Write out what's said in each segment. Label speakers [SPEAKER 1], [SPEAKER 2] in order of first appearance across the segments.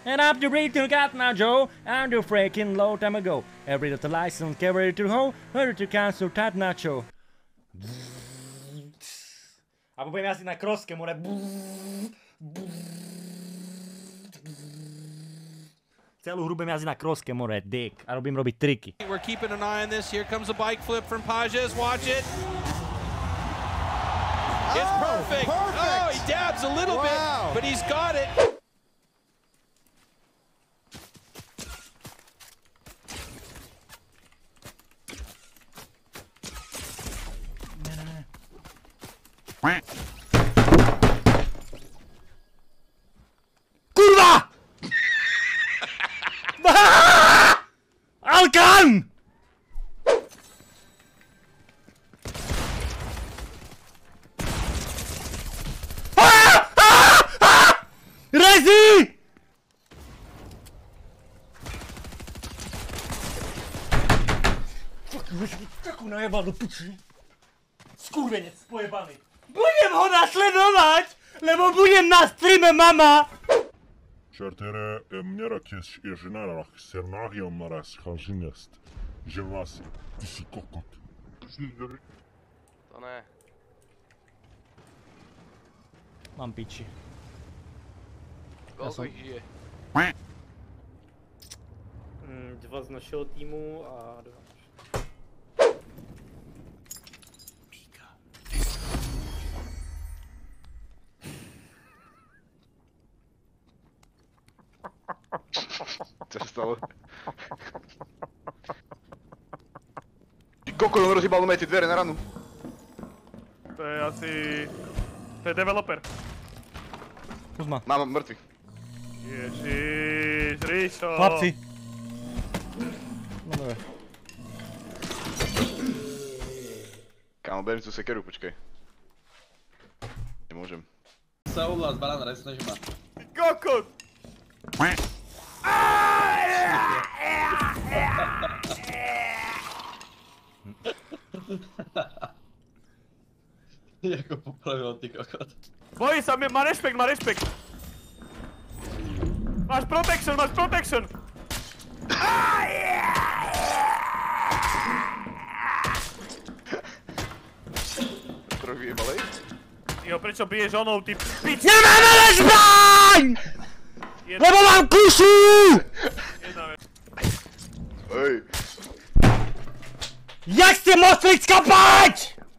[SPEAKER 1] And up the breed to got now Joe, I'm the freaking low time ago. Every little license carry to home, hurry to cancel that nacho. A budeme jazdiť na kroske, more. Celú hru budem jazdiť na kroske, more, dick. A robím robiť triky.
[SPEAKER 2] We're keeping an eye on this. Here comes a bike flip from Pages. Watch it. It's perfect. Oh, he dabs a little bit, but he's got it.
[SPEAKER 1] Kurwa! Alkan! Rezi! Takú najebal do piči. Skurvenec pojebaný. Budem ho nasledovať, lebo budem na streame, mama!
[SPEAKER 3] Čertere, měra těž je žena na sernárium maras chalžinest. Že vás, ty si kokot.
[SPEAKER 4] To ne.
[SPEAKER 1] Mám piči.
[SPEAKER 4] Koľko ich žije?
[SPEAKER 5] Dva z našeho týmu a dva.
[SPEAKER 4] Co se stalo? Ty kokot, on rozjebal mňa tie dvere na ranu.
[SPEAKER 5] To je asi... To je developer.
[SPEAKER 1] Kuzma.
[SPEAKER 4] Mám mŕtvy.
[SPEAKER 5] Ježiš, Ríšo.
[SPEAKER 1] Chlapci. No dobre.
[SPEAKER 4] Kámo, beriem tú sekeru, počkaj. Nemôžem.
[SPEAKER 6] Sa uhlás, banán, resneš ma.
[SPEAKER 5] Kokot!
[SPEAKER 6] Jako popravil ty kokot.
[SPEAKER 5] Bojí sa, má rešpekt, má rešpekt. Máš protection, máš protection.
[SPEAKER 4] Troch vyjebalej?
[SPEAKER 5] Jo, prečo biješ onou, ty pič?
[SPEAKER 1] Nemáme zbraň! Lebo mám kušu!
[SPEAKER 5] Jedna vec.
[SPEAKER 4] Hej.
[SPEAKER 1] Jak ste mohli skapať?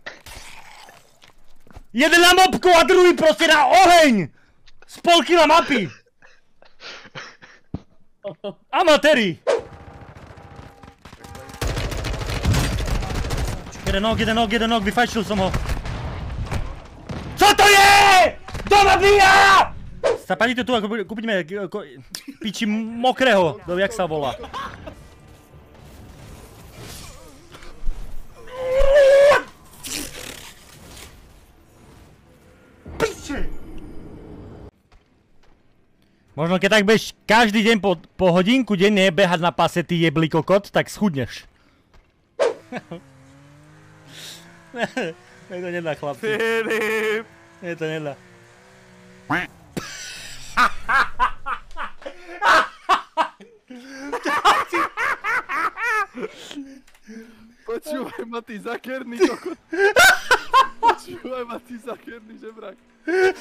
[SPEAKER 1] Jeden na mopku a druhý proste na oheň! Z polky na mapy! Amatéri! Jeden nok, vyfajčil som ho. Co to je? Kto ma bíja? Zapadíte tu a kúpime piči mokrého, jak sa volá. Možno keď tak budeš každý deň po hodinku denne behať na pase, ty jeblý kokot, tak schudneš. Mne to nedá, chlapci.
[SPEAKER 5] Filip!
[SPEAKER 1] Mne to nedá.
[SPEAKER 7] Počúvaj ma, ty zakerný kokot. Počúvaj ma, ty zakerný žebrak.